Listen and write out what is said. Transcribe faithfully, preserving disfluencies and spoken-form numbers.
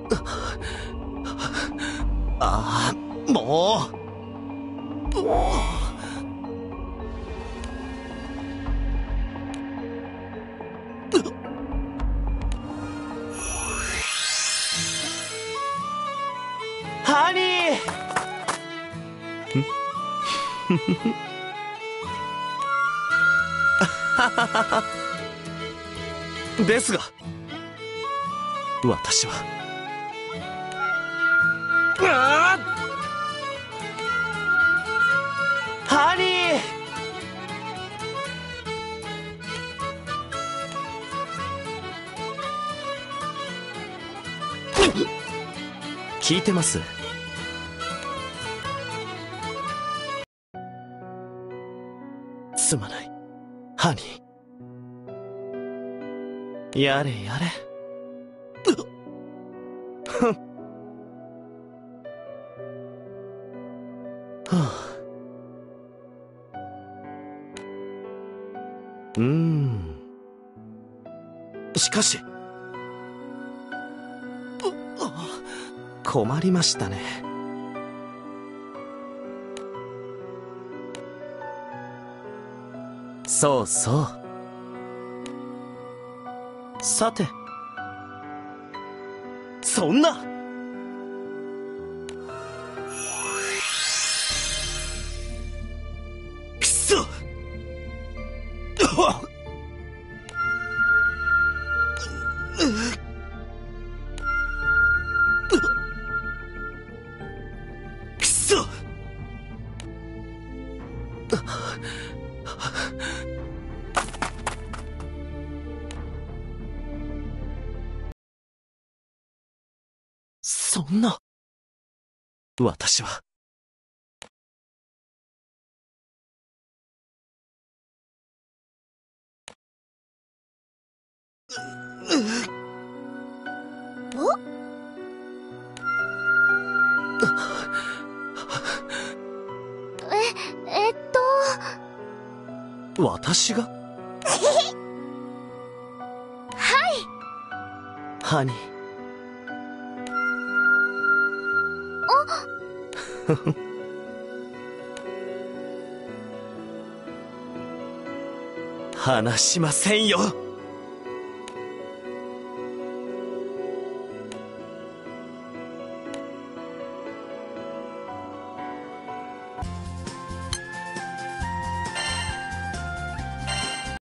ああ、もう。ハニーですが、私はああハニー聞いてます？すまない、ハニー。やれやれ。ふん。はあ。うーん。しかし、困りましたね。そうそう。さて、そんな。くそっ。くそっ。そんな。私はお？え、えっと。 私が？ はい。 ハニー。 あ。 話しませんよ。